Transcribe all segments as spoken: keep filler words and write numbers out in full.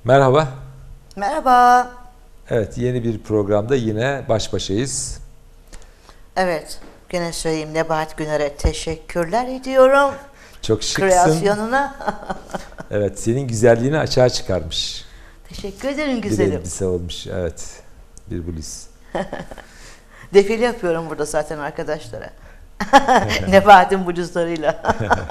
Merhaba. Merhaba. Evet, yeni bir programda yine baş başayız. Evet, gene söyleyeyim, Nebahat Güner'e teşekkürler ediyorum. Çok şıksın. Kreasyonuna. Evet, senin güzelliğini açığa çıkarmış. Teşekkür ederim güzelim. Bir elbise olmuş, evet. Bir bluz. Defile yapıyorum burada zaten arkadaşlara. Nebahat'in bluzlarıyla.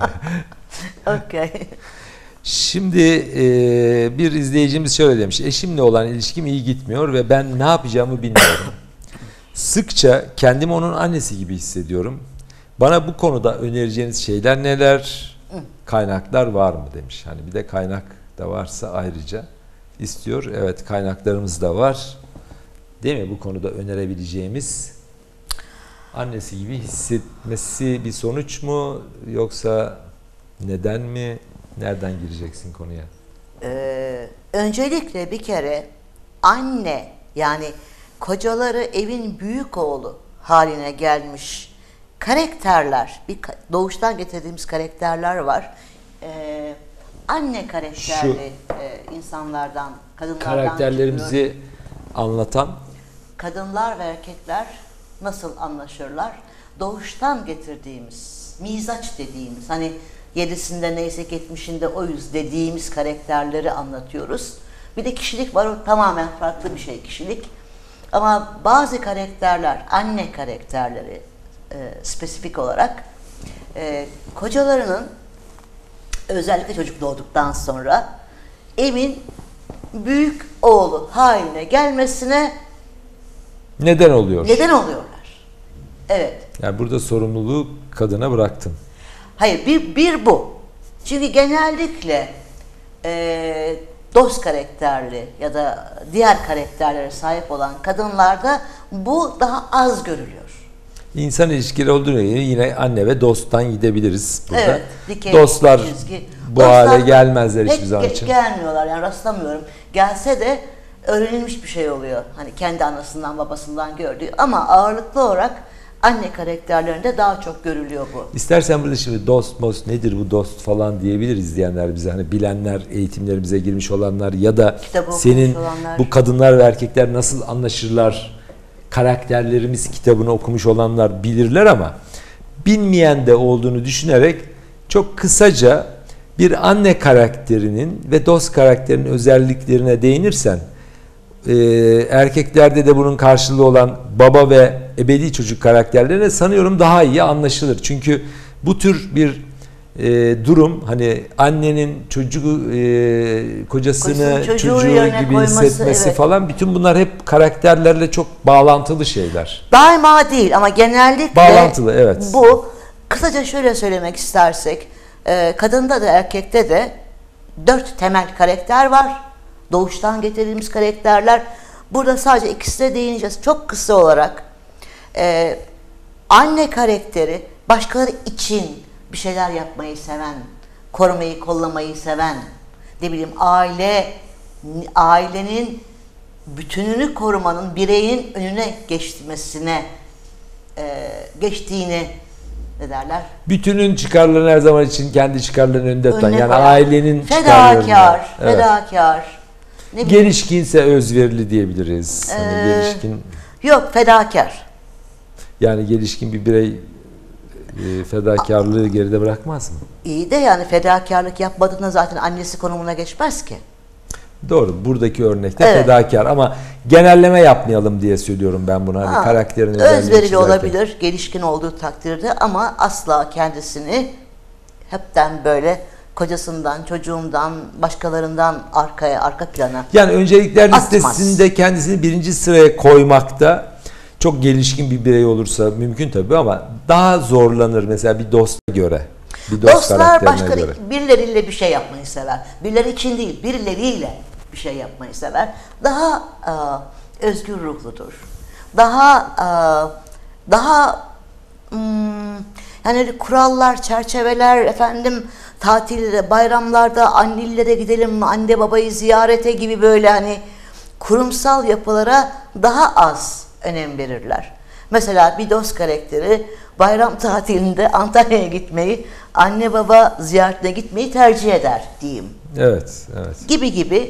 Okey. Şimdi e, bir izleyicimiz şöyle demiş. Eşimle olan ilişkim iyi gitmiyor ve ben ne yapacağımı bilmiyorum. Sıkça kendimi onun annesi gibi hissediyorum. Bana bu konuda önereceğiniz şeyler neler? Kaynaklar var mı demiş. Hani bir de kaynak da varsa ayrıca istiyor. Evet, kaynaklarımız da var. Değil mi? Bu konuda önerebileceğimiz, annesi gibi hissetmesi bir sonuç mu yoksa neden mi? Nereden gireceksin konuya? Ee, öncelikle bir kere anne, yani kocaları evin büyük oğlu haline gelmiş karakterler, bir doğuştan getirdiğimiz karakterler var. Ee, anne karakterli e, insanlardan, kadınlardan karakterlerimizi çıkıyor. Anlatan Kadınlar ve erkekler nasıl anlaşırlar? Doğuştan getirdiğimiz, mizaç dediğimiz, hani yedisinde neyse yetmişinde o yüz dediğimiz karakterleri anlatıyoruz. Bir de kişilik var, o tamamen farklı bir şey kişilik. Ama bazı karakterler, anne karakterleri e, spesifik olarak e, kocalarının özellikle çocuk doğduktan sonra evin büyük oğlu haline gelmesine neden oluyor? Neden oluyorlar. Evet. Yani burada sorumluluğu kadına bıraktın. Hayır, bir, bir bu. Çünkü genellikle e, dost karakterli ya da diğer karakterlere sahip olan kadınlarda bu daha az görülüyor. İnsan ilişkileri olduğuna göre yine anne ve dosttan gidebiliriz burada. Evet, dikey Dostlar çizgi. bu Dostlar hale gelmezler pek hiçbir zaman ge- için. Gelmiyorlar, yani rastlamıyorum. Gelse de öğrenilmiş bir şey oluyor. Hani kendi anasından babasından gördüğü, ama ağırlıklı olarak anne karakterlerinde daha çok görülüyor bu. İstersen burada şimdi dost most nedir bu dost falan diyebilir izleyenler bize. Hani bilenler, eğitimlerimize girmiş olanlar ya da Kitabı senin olanlar. bu kadınlar ve erkekler nasıl anlaşırlar, karakterlerimiz kitabını okumuş olanlar bilirler, ama bilmeyen de olduğunu düşünerek çok kısaca bir anne karakterinin ve dost karakterinin özelliklerine değinirsen, e, erkeklerde de bunun karşılığı olan baba ve ebedi çocuk karakterlerine sanıyorum daha iyi anlaşılır. Çünkü bu tür bir e, durum, hani annenin çocuğu e, kocasını çocuğu, çocuğu gibi koyması, hissetmesi evet. falan, bütün bunlar hep karakterlerle çok bağlantılı şeyler. Daima değil ama genellikle bağlantılı, evet. Bu kısaca şöyle söylemek istersek, e, kadında da erkekte de dört temel karakter var. Doğuştan getirdiğimiz karakterler. Burada sadece ikisine değineceğiz. Çok kısa olarak. Ee, anne karakteri başkaları için bir şeyler yapmayı seven, korumayı, kollamayı seven, ne bileyim aile, ailenin bütününü korumanın bireyin önüne geçmesine, e, geçtiğini ne derler? Bütünün çıkarlarını her zaman için kendi çıkarlarının önünde tutan, yani koyan, ailenin çıkarlarını. Fedakar, evet. fedakar. Gelişkinse özverili diyebiliriz. Ee, hani gelişkin. Yok, fedakar. Yani gelişkin bir birey e, fedakarlığı geride bırakmaz mı? İyi de yani fedakarlık yapmadığında zaten annesi konumuna geçmez ki. Doğru. Buradaki örnekte evet. fedakar, ama genelleme yapmayalım diye söylüyorum ben bunu. Hani ha, karakterin özelliğini özverili çizerken. olabilir, gelişkin olduğu takdirde, ama asla kendisini hepten böyle kocasından, çocuğundan, başkalarından arkaya, arka plana yani öncelikler atmaz. Listesinde kendisini birinci sıraya koymakta çok gelişkin bir birey olursa mümkün tabii, ama daha zorlanır mesela bir dosta göre. Bir dost Dostlar başkaları, göre. birileriyle bir şey yapmayı sever. Birileri için değil, birileriyle bir şey yapmayı sever. Daha a, özgür ruhludur. Daha a, daha hmm, yani kurallar, çerçeveler, efendim tatilde, bayramlarda annelere gidelim, anne babayı ziyarete gibi böyle hani kurumsal yapılara daha az önem verirler. Mesela bir dost karakteri bayram tatilinde Antalya'ya gitmeyi, anne baba ziyaretine gitmeyi tercih eder diyeyim. Evet, evet. Gibi gibi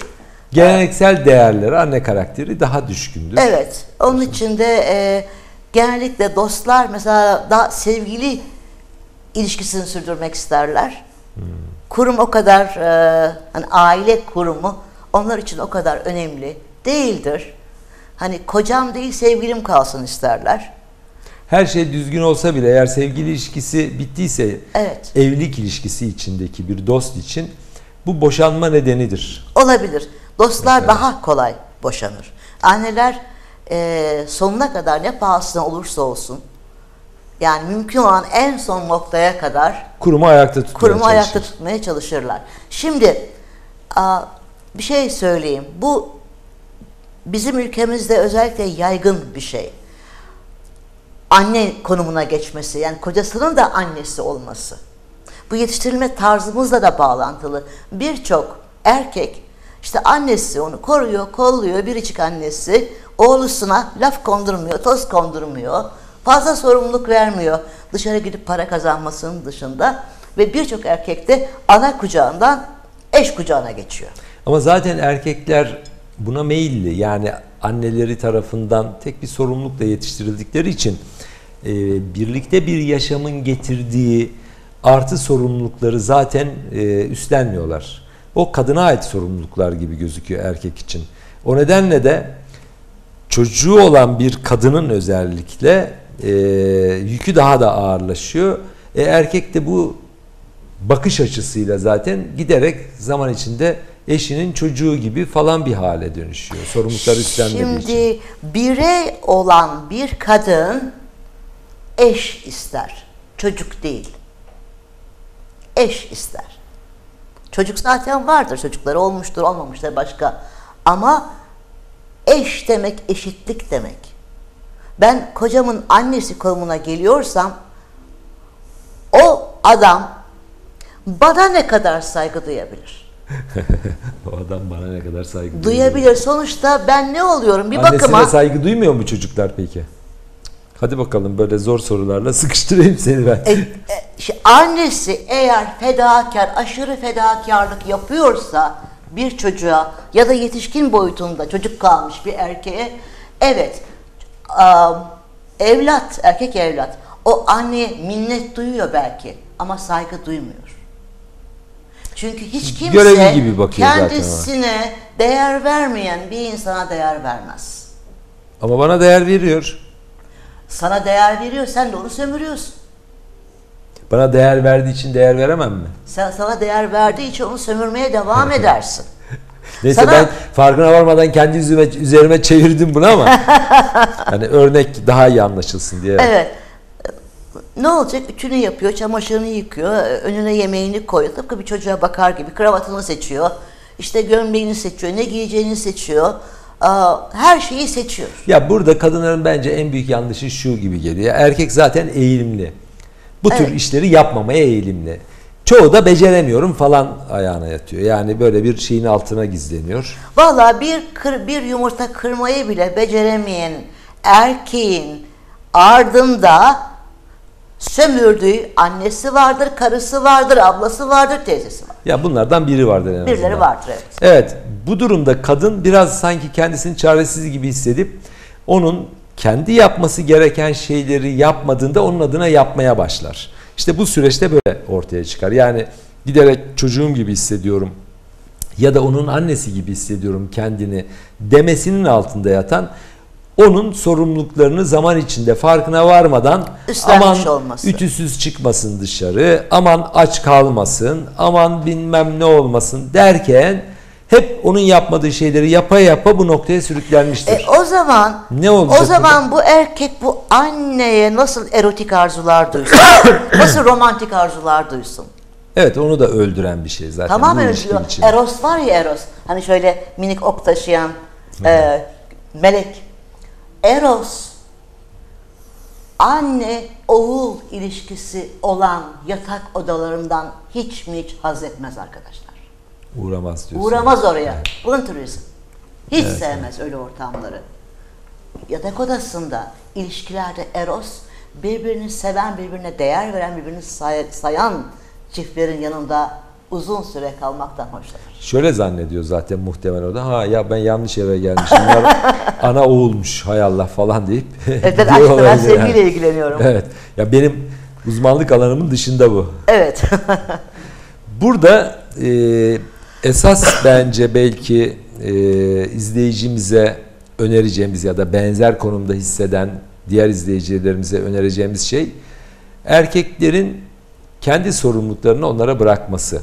Geleneksel değerlere anne karakteri daha düşkündür. Evet. Onun için de e, genellikle dostlar mesela daha sevgili ilişkisini sürdürmek isterler. Hmm. Kurum o kadar e, hani aile kurumu onlar için o kadar önemli değildir. Hani kocam değil sevgilim kalsın isterler. Her şey düzgün olsa bile eğer sevgili ilişkisi bittiyse evet. evlilik ilişkisi içindeki bir dost için bu boşanma nedenidir. Olabilir. Dostlar mesela daha kolay boşanır. Anneler e, sonuna kadar ne pahasına olursa olsun yani mümkün olan en son noktaya kadar kurumu ayakta tutmaya kurumu çalışır. ayakta tutmaya çalışırlar. Şimdi a, bir şey söyleyeyim. Bu bizim ülkemizde özellikle yaygın bir şey. Anne konumuna geçmesi, yani kocasının da annesi olması. Bu yetiştirilme tarzımızla da bağlantılı. Birçok erkek işte annesi onu koruyor, kolluyor, biricik annesi oğlusuna laf kondurmuyor, toz kondurmuyor, fazla sorumluluk vermiyor dışarı gidip para kazanmasının dışında ve birçok erkek de ana kucağından eş kucağına geçiyor. Ama zaten erkekler buna meyilli, yani anneleri tarafından tek bir sorumlulukla yetiştirildikleri için e, birlikte bir yaşamın getirdiği artı sorumlulukları zaten e, üstlenmiyorlar. O kadına ait sorumluluklar gibi gözüküyor erkek için. O nedenle de çocuğu olan bir kadının özellikle e, yükü daha da ağırlaşıyor. E, erkek de bu bakış açısıyla zaten giderek zaman içinde eşinin çocuğu gibi falan bir hale dönüşüyor. Sorumlulukları üstlenmediği için. Şimdi birey olan bir kadın eş ister. Çocuk değil. Eş ister. Çocuk zaten vardır. Çocukları olmuştur, olmamıştır başka. Ama eş demek eşitlik demek. Ben kocamın annesi konumuna geliyorsam o adam bana ne kadar saygı duyabilir? O adam bana ne kadar saygı duyabilir. Duyabilir. Sonuçta ben ne oluyorum? Bir Annesine bakıma. saygı duymuyor mu çocuklar peki? Hadi bakalım, böyle zor sorularla sıkıştırayım seni ben. E, e, işte annesi eğer fedakar, aşırı fedakarlık yapıyorsa bir çocuğa ya da yetişkin boyutunda çocuk kalmış bir erkeğe, evet, um, evlat, erkek evlat o anneye minnet duyuyor belki ama saygı duymuyor. Çünkü hiç kimse görevi gibi bakıyor kendisine değer vermeyen bir insana değer vermez. Ama bana değer veriyor. Sana değer veriyor, sen de onu sömürüyorsun. Bana değer verdiği için değer veremem mi? Sen sana değer verdiği için onu sömürmeye devam edersin. Neyse sana... ben farkına varmadan kendi üzerime, üzerime çevirdim bunu ama hani örnek daha iyi anlaşılsın diye. Evet. Ne olacak? Ütünü yapıyor, çamaşırını yıkıyor, önüne yemeğini koyuyor. Tıpkı bir çocuğa bakar gibi kravatını seçiyor, işte gömleğini seçiyor, ne giyeceğini seçiyor. Her şeyi seçiyor. Ya burada kadınların bence en büyük yanlışı şu gibi geliyor. Erkek zaten eğilimli. Bu evet. tür işleri yapmamaya eğilimli. Çoğu da beceremiyorum falan ayağına yatıyor. Yani böyle bir şeyin altına gizleniyor. Vallahi bir kır, bir yumurta kırmayı bile beceremeyen erkeğin ardında sömürdüğü annesi vardır, karısı vardır, ablası vardır, teyzesi vardır. Ya bunlardan biri vardır en azından. Birileri vardır, evet. Evet, bu durumda kadın biraz sanki kendisini çaresiz gibi hissedip onun kendi yapması gereken şeyleri yapmadığında onun adına yapmaya başlar. İşte bu süreçte böyle ortaya çıkar. Yani giderek çocuğum gibi hissediyorum ya da onun annesi gibi hissediyorum kendini demesinin altında yatan, onun sorumluluklarını zaman içinde farkına varmadan üstlenmiş aman olması. Ütüsüz çıkmasın dışarı, aman aç kalmasın, aman bilmem ne olmasın derken hep onun yapmadığı şeyleri yapa yapa bu noktaya sürüklenmiştir. E, o zaman ne olacak? O zaman bu erkek bu anneye nasıl erotik arzular duysun? Nasıl romantik arzular duysun? Evet, onu da öldüren bir şey zaten. Tamamen öldürüyor. Eros var ya, Eros. Hani şöyle minik ok taşıyan e, melek. Eros, anne oğul ilişkisi olan yatak odalarından hiç mi hiç haz etmez arkadaşlar. Uğramaz diyorsun. Uğramaz oraya. Volunteerism. Hiç evet, sevmez evet. öyle ortamları. Yatak odasında, ilişkilerde eros, birbirini seven, birbirine değer veren, birbirini say- sayan çiftlerin yanında uzun süre kalmaktan hoşlanır. Şöyle zannediyor zaten muhtemelen o da. Ha ya ben yanlış eve gelmişim. Bunlar ana oğulmuş hay Allah falan deyip. Evet, aşkla ben sevgiyle yani. ilgileniyorum. Evet. Ya benim uzmanlık alanımın dışında bu. Evet. Burada e, esas bence belki e, izleyicimize önereceğimiz ya da benzer konumda hisseden diğer izleyicilerimize önereceğimiz şey erkeklerin kendi sorumluluklarını onlara bırakması.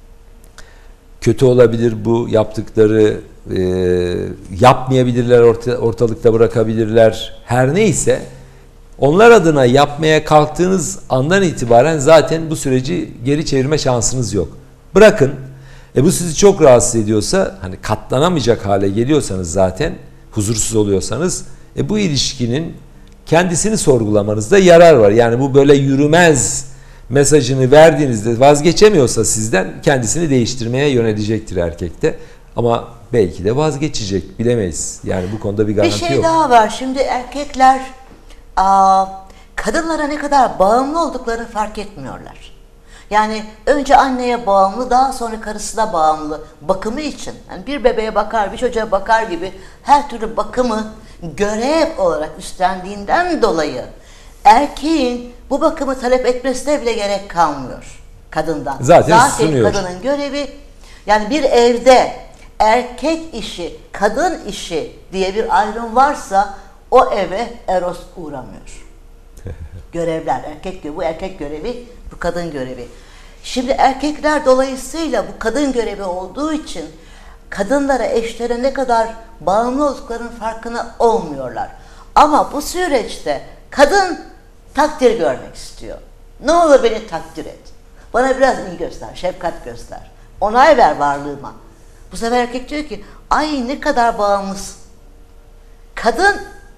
Kötü olabilir bu yaptıkları, e, yapmayabilirler, orta, ortalıkta bırakabilirler. Her neyse onlar adına yapmaya kalktığınız andan itibaren zaten bu süreci geri çevirme şansınız yok. Bırakın. E bu sizi çok rahatsız ediyorsa, hani katlanamayacak hale geliyorsanız zaten, huzursuz oluyorsanız, e bu ilişkinin kendisini sorgulamanızda yarar var. Yani bu böyle yürümez mesajını verdiğinizde vazgeçemiyorsa sizden, kendisini değiştirmeye yönelecektir erkekte. Ama belki de vazgeçecek, bilemeyiz. Yani bu konuda bir garanti yok. Bir şey daha var. Şimdi erkekler aa, kadınlara ne kadar bağımlı olduklarını fark etmiyorlar. Yani önce anneye bağımlı, daha sonra karısına bağımlı bakımı için. Yani bir bebeğe bakar, bir çocuğa bakar gibi her türlü bakımı görev olarak üstlendiğinden dolayı erkeğin bu bakımı talep etmesine bile gerek kalmıyor kadından. Zaten, Zaten sunuyor. kadının görevi, yani bir evde erkek işi, kadın işi diye bir ayrım varsa o eve eros uğramıyor. Görevler, erkek görevi, bu erkek görevi, bu kadın görevi. Şimdi erkekler dolayısıyla bu kadın görevi olduğu için kadınlara, eşlere ne kadar bağımlı olduklarının farkına olmuyorlar. Ama bu süreçte kadın takdir görmek istiyor. Ne olur beni takdir et. Bana biraz iyi göster, şefkat göster. Onay ver varlığıma. Bu sefer erkek diyor ki, ay ne kadar bağımlısın. Kadın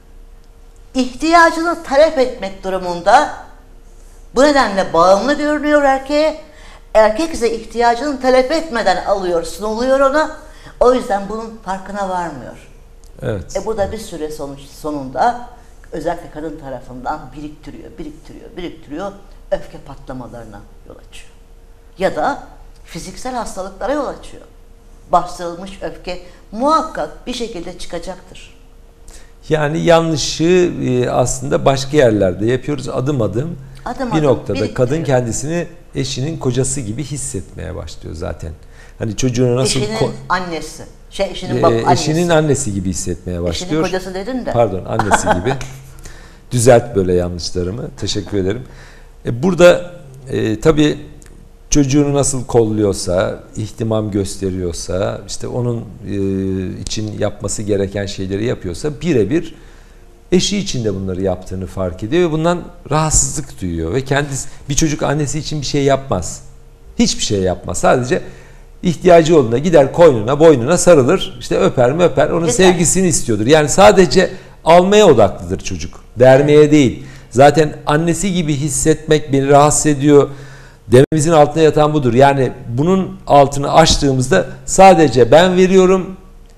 ihtiyacını talep etmek durumunda, bu nedenle bağımlı görünüyor erkeğe. Erkek ise ihtiyacını talep etmeden alıyor, sunuluyor ona. O yüzden bunun farkına varmıyor. Evet. E bu da bir süre sonuç sonunda özellikle kadın tarafından biriktiriyor, biriktiriyor, biriktiriyor. Öfke patlamalarına yol açıyor. Ya da fiziksel hastalıklara yol açıyor. Bastırılmış öfke muhakkak bir şekilde çıkacaktır. Yani yanlışı aslında başka yerlerde yapıyoruz adım adım. Adım bir adım noktada kadın kendisini eşinin kocası gibi hissetmeye başlıyor zaten. Hani çocuğunu nasıl eşinin ko- annesi, şey eşinin bab- e, annesi. eşinin annesi gibi hissetmeye başlıyor. Eşinin kocası dedin de. Pardon, annesi gibi. Düzelt böyle yanlışlarımı. Teşekkür ederim. E, burada e, tabii çocuğunu nasıl kolluyorsa, ihtimam gösteriyorsa, işte onun e, için yapması gereken şeyleri yapıyorsa birebir eşi için de bunları yaptığını fark ediyor ve bundan rahatsızlık duyuyor ve kendisi, bir çocuk annesi için bir şey yapmaz. Hiçbir şey yapmaz. Sadece ihtiyacı olduğunda gider koynuna, boynuna sarılır, işte öper mi öper, onun Yeter. sevgisini istiyordur. Yani sadece almaya odaklıdır çocuk, vermeye değil. Zaten annesi gibi hissetmek beni rahatsız ediyor dememizin altında yatan budur. Yani bunun altını açtığımızda sadece ben veriyorum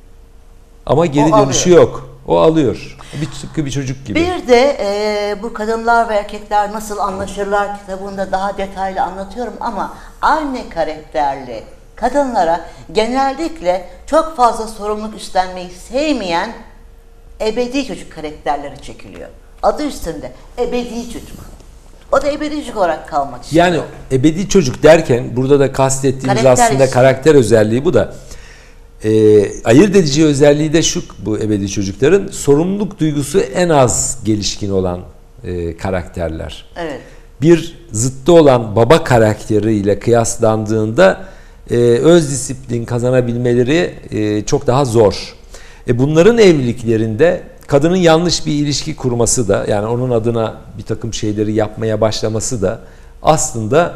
ama geri O dönüşü alıyor. yok. O alıyor. Bir tıpkı bir çocuk gibi. Bir de e, bu kadınlar ve erkekler nasıl anlaşırlar kitabında daha detaylı anlatıyorum ama anne karakterli kadınlara genellikle çok fazla sorumluluk üstlenmeyi sevmeyen ebedi çocuk karakterleri çekiliyor. Adı üstünde ebedi çocuk. O da ebedi çocuk olarak kalmak istiyor. Yani ebedi çocuk derken burada da kastettiğimiz Karakter aslında işte. karakter özelliği bu da. E, ayırt edici özelliği de şu, bu ebedi çocukların sorumluluk duygusu en az gelişkin olan e, karakterler. Evet. Bir zıttı olan baba karakteriyle kıyaslandığında e, öz disiplin kazanabilmeleri e, çok daha zor. E, bunların evliliklerinde kadının yanlış bir ilişki kurması da, yani onun adına bir takım şeyleri yapmaya başlaması da aslında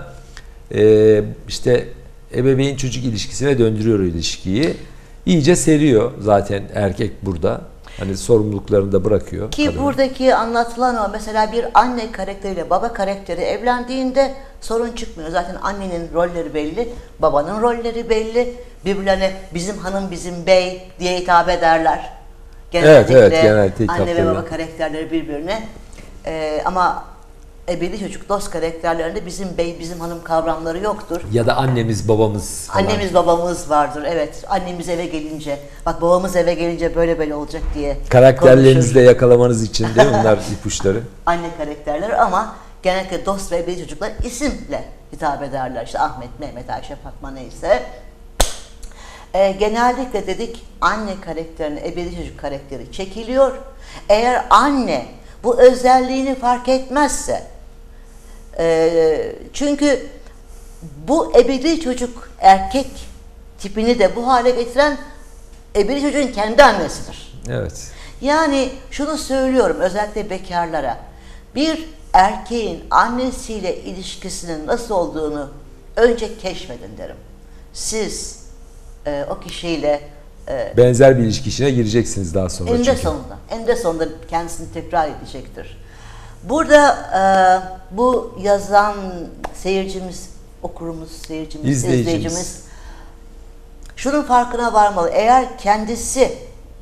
e, işte ebeveyn çocuk ilişkisine döndürüyor ilişkiyi. İyice seriyor zaten erkek burada. Hani sorumluluklarını da bırakıyor. Ki kadına. buradaki anlatılan o, mesela bir anne karakteriyle baba karakteri evlendiğinde sorun çıkmıyor. Zaten annenin rolleri belli, babanın rolleri belli. Birbirlerine bizim hanım, bizim bey diye hitap ederler. Genellikle Evet, evet, genellikle hitap anne ve baba ediyor. karakterleri birbirine. Ee, ama ebedi çocuk dost karakterlerinde bizim bey, bizim hanım kavramları yoktur. Ya da annemiz, babamız falan. Annemiz, babamız vardır. Evet. Annemiz eve gelince, bak babamız eve gelince böyle böyle olacak diye Karakterlerinizi de yakalamanız için de bunlar ipuçları. Anne karakterleri ama genellikle dost ve ebedi çocuklar isimle hitap ederler. İşte Ahmet, Mehmet, Ayşe, Fatma neyse. E, genellikle dedik anne karakterine ebedi çocuk karakteri çekiliyor. Eğer anne bu özelliğini fark etmezse, e, çünkü bu ebedi çocuk erkek tipini de bu hale getiren ebedi çocuğun kendi annesidir. Evet. Yani şunu söylüyorum özellikle bekarlara, bir erkeğin annesiyle ilişkisinin nasıl olduğunu önce keşfedin derim. Siz e, o kişiyle e, benzer bir ilişki içine gireceksiniz daha sonra. eninde çünkü. sonunda, eninde sonunda kendisini tekrar edecektir. Burada e, bu yazan seyircimiz, okurumuz, seyircimiz, İzleyicimiz. izleyicimiz şunun farkına varmalı. Eğer kendisi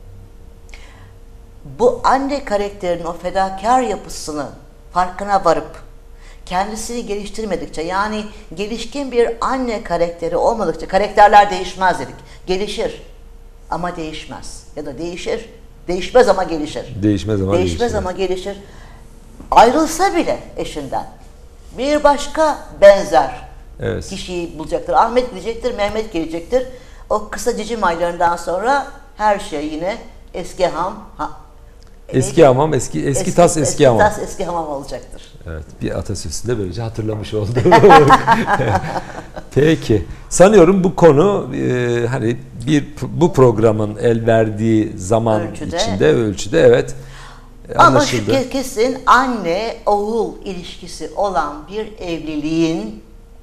bu anne karakterinin o fedakar yapısını farkına varıp kendisini geliştirmedikçe, yani gelişkin bir anne karakteri olmadıkça, karakterler değişmez dedik. Gelişir ama değişmez. Ya da değişir, değişmez ama gelişir. Değişmez ama Değişmez gelişir. ama gelişir. Ayrılsa bile eşinden bir başka benzer Evet. kişiyi bulacaktır. Ahmet gidecektir, Mehmet gelecektir. O kısa cicim aylarından sonra her şey yine eski ham, ha, Eski hamam, eski eski, tas eski, eski hamam. tas eski hamam olacaktır. Evet, bir atasözü de böylece hatırlamış oldum. Peki. Sanıyorum bu konu e, hani bir bu programın el verdiği zaman Ölçüde. içinde, ölçüde evet Ama şu anlaşıldı. ke- kesin anne oğul ilişkisi olan bir evliliğin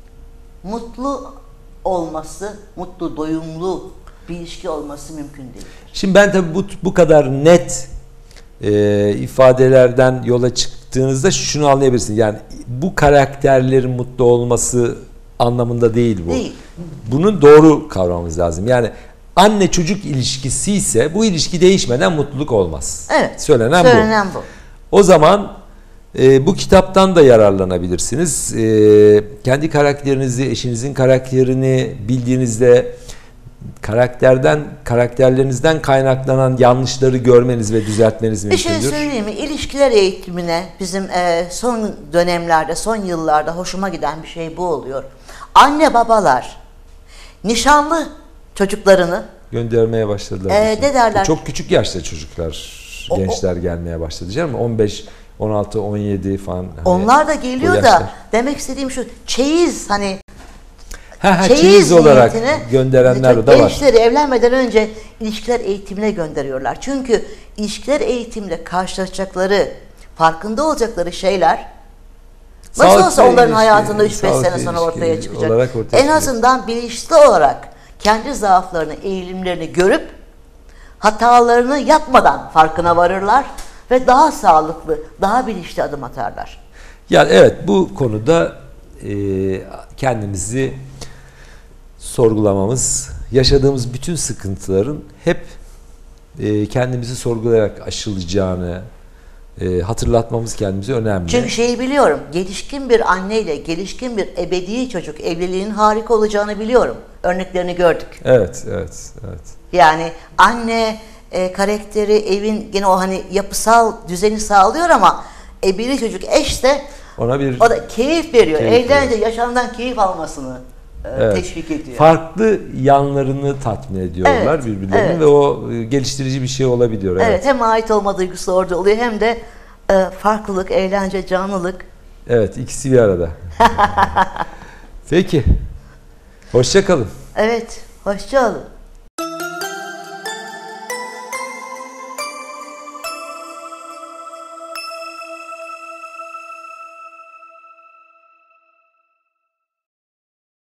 mutlu olması, mutlu doyumlu bir ilişki olması mümkün değil. Şimdi ben tabii bu bu kadar net e, ifadelerden yola çıktığınızda şunu anlayabilirsiniz. Yani bu karakterlerin mutlu olması anlamında değil bu. Değil. Bunun doğru kavramamız lazım. Yani anne çocuk ilişkisi ise bu ilişki değişmeden mutluluk olmaz. Evet. Söylenen, Söylenen bu. bu. O zaman e, bu kitaptan da yararlanabilirsiniz. E, kendi karakterinizi, eşinizin karakterini bildiğinizde karakterden, karakterlerinizden kaynaklanan yanlışları görmeniz ve düzeltmeniz Bir şey mümkündür. söyleyeyim mi? İlişkiler eğitimine bizim e, son dönemlerde, son yıllarda hoşuma giden bir şey bu oluyor. Anne babalar nişanlı çocuklarını Göndermeye başladılar. Ee, ne derler? Çok küçük yaşta çocuklar, O- gençler gelmeye başladı canım. on beş, on altı, on yedi falan. Hani onlar da o geliyor da yaşlar. demek istediğim şu, çeyiz hani Ha, ha, çeyiz, çeyiz olarak niyetine gönderenler de var. gençleri evlenmeden önce ilişkiler eğitimine gönderiyorlar. Çünkü ilişkiler eğitimle karşılaşacakları, farkında olacakları şeyler nasıl Sağlıklı olsa onların ilişki, hayatında üç beş sağlıklı sene sonra ilişki ortaya çıkacak. olarak ortaya En çıkacak. azından bilinçli olarak kendi zaaflarını, eğilimlerini görüp hatalarını yapmadan farkına varırlar ve daha sağlıklı, daha bilinçli adım atarlar. Yani evet, bu konuda e, kendimizi sorgulamamız, yaşadığımız bütün sıkıntıların hep e, kendimizi sorgulayarak aşılacağını e, hatırlatmamız kendimize önemli. Çünkü şeyi biliyorum, gelişkin bir anneyle gelişkin bir ebedi çocuk evliliğinin harika olacağını biliyorum. Örneklerini gördük. Evet, evet, evet. Yani anne e, karakteri evin gene o hani yapısal düzeni sağlıyor ama ebedi çocuk eş de Ona bir o da keyif veriyor. Keyif Evlenince yaşamdan keyif almasını e, Evet. teşvik ediyor. farklı yanlarını tatmin ediyorlar Evet, birbirlerini evet. ve o e, geliştirici bir şey olabiliyor. Evet. Evet. Hem ait olma duygusu orada oluyor hem de e, farklılık, eğlence, canlılık. Evet, ikisi bir arada. Peki. Hoşça kalın. Evet, hoşça olun.